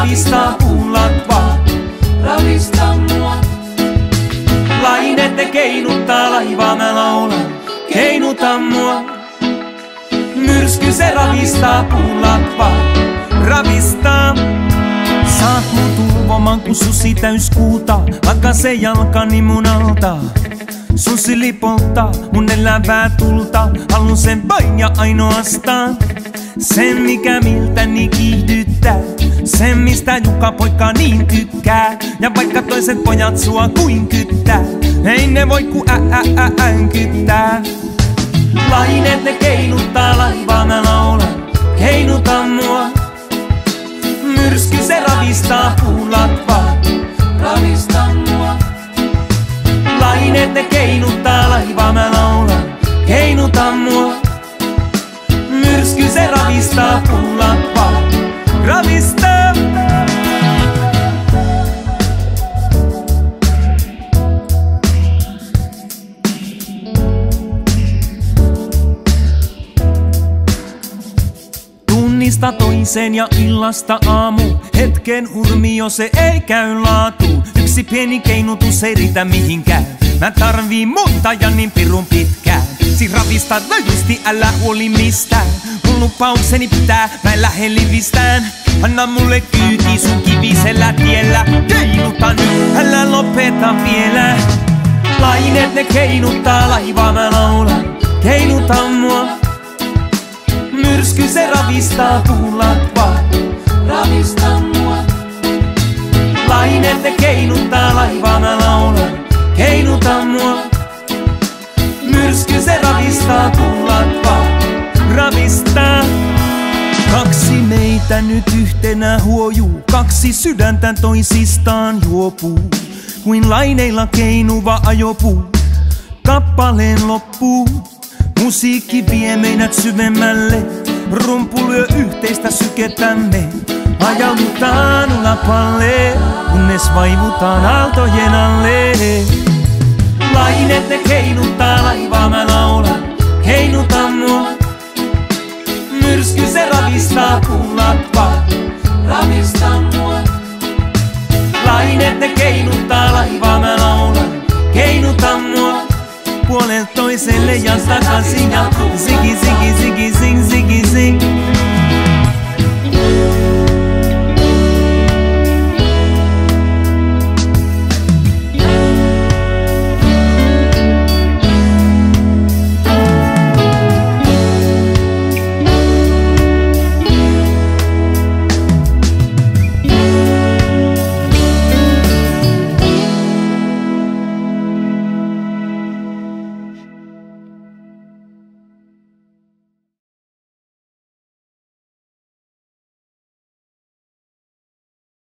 ravistaa puulatva. Ravista mua. Lainet ne keinuttaa laivaa, mä laulan. Keinuta mua. Myrsky se ravistaa puulatva. Ravistaa. Saat mun turvoman kun susi täyskuuta. Lakase jalkani mun alta. Susi lipoltaa mun elävää tulta. Haluun sen vain ja ainoastaan. Sen mikä miltäni kiihdyttää. Sen mistä Jukka poika niin tykkää. Ja vaikka toiset pojat sua kuin kyttää. Ei ne voi ku äänkyttää. Lainet ne keinuttaa laivaa, mä laulan. Keinuta mua. Myrsky se ravistaa puulatvaa. Ravista mua. Lainet ne keinuttaa laivaa, mä laulan. Keinuta mua. Myrsky se ravistaa puulatvaa. Ravistaa. Tunnista toiseen ja illasta aamu. Hetken hurmio se ei käy laatuun. Yksi pieni keinutus ei riitä mihinkään. Mä tarviin monta ja niin pirun pitkään. Si ravistaa rajusti, älä huoli mistään. Mun lupaukseni pitää, mä en lähde livistään. Anna mulle kyyti sun kivisellä tiellä. Keinuta nyt, älä lopeta vielä. Lainet ne keinuttaa laivaa, mä laulan. Keinuta mua. Myrsky se ravistaa puulatvaa. Ravista mua. Lainet ne keinuttaa laivaa, mä laulan. Keinuta mua. Myrsky se ravistaa puulatvaa. Ravistaa. Kaksi meitä nyt yhtenä huojuu. Kaksi sydäntä toisistaan juopuu. Kuin laineilla keinuva ajopuu. Kappaleen loppuu. Musiikki vie meidät syvemmälle. Rumpu lyö yhteistä syketämme. Ajaudutaan ulapalle, kunnes vaivutaan aaltojen alle. Lainet ne keinuttaa laivaa, mä laulan. Keinuta mua. Myrsky se ravistaa puulatvaa. Ravista mua. Lainet ne keinuttaa laivaa, mä laulan. Keinuta mua. Puolelta toiselle ja takaisin ja zigi zigi zigi zing